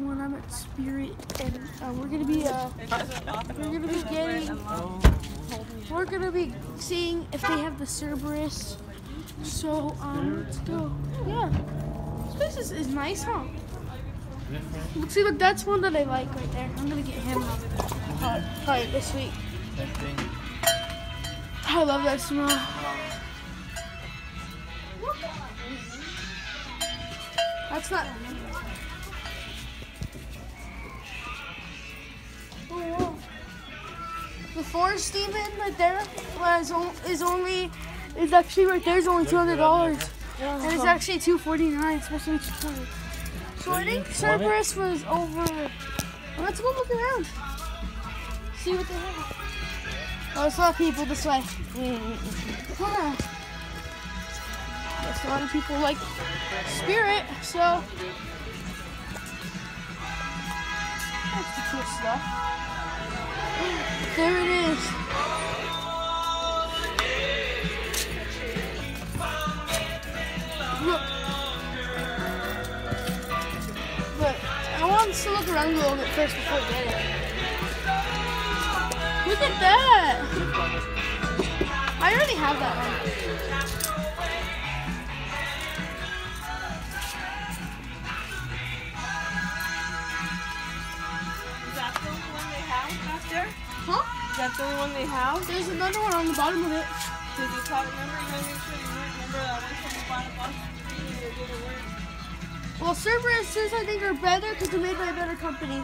when I'm at Spirit, and we're gonna be seeing if they have the Cerberus. So let's go. Yeah, this place is nice, huh? Look, see, look, that's one that I like right there. I'm gonna get him probably this week. I love that smell. That's not. Oh, wow. The forest demon right there is actually right there is only $200, and it's actually $249, especially $220. So I think Cerberus was over. Well, let's go look around. See what they have. Oh, there's a lot of people this way. Huh. There's a lot of people like Spirit, so that's the cool stuff. There it is. Look. But I want to look around a little bit first before I get it. Look at that! I already have that one. Is that the only one they have back there? Huh? Is that the only one they have? There's another one on the bottom of it. Did you talk? Remember, you gotta make sure you remember that one time you bought a box and it didn't work. Well, Cerberuses I think are better because they're made by a better company.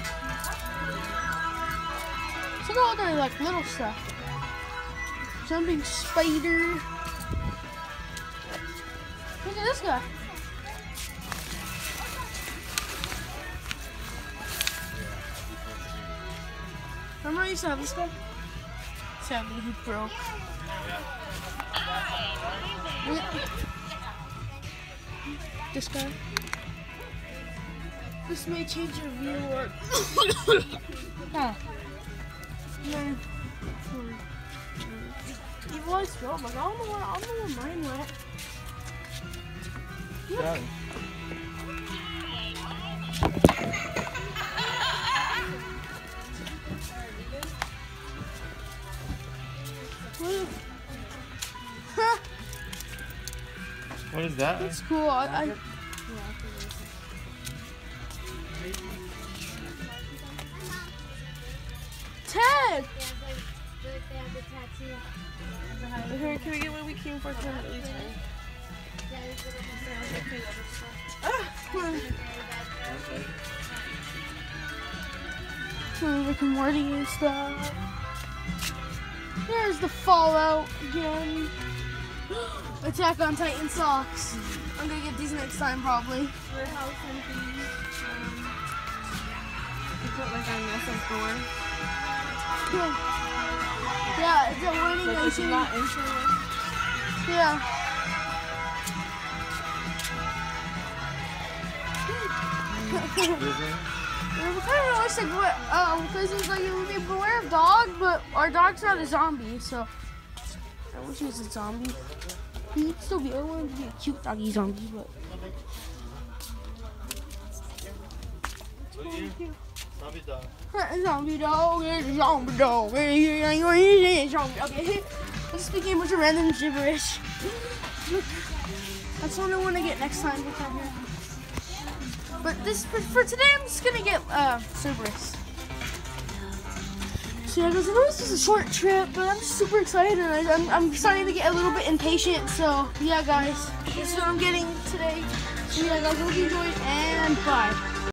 Look at all their like little stuff. Jumping spider. Look at this guy. Remember I used to have this guy? Sadly, he broke. This guy. This may change your view or. Huh. No. Evil Eye Scroll, like, I don't know where mine went. Yeah. What is that? That's cool. Ted! Here, can we get what we came for? Rick and Morty and stuff. There's the Fallout again. Attack on Titan socks. I'm gonna get these next time probably. Your house and things. You put like on this door. Yeah, it's a warning Like it's not insurance. Yeah. We kind of wish like because it's like it would be beware of dog, but our dog's not a zombie, so I wish he was a zombie. He'd still be. I want him to be a cute doggy zombie, but. Zombie dog. Zombie dog, zombie dog. Okay, let's speak a bunch of random gibberish. That's what I want to get next time we come here. But this for today, I'm just gonna get Cerberus. So yeah, guys, I know this is a short trip, but I'm just super excited. I'm starting to get a little bit impatient. So yeah, guys, this is what I'm getting today. So yeah, guys, hope you enjoyed, and bye.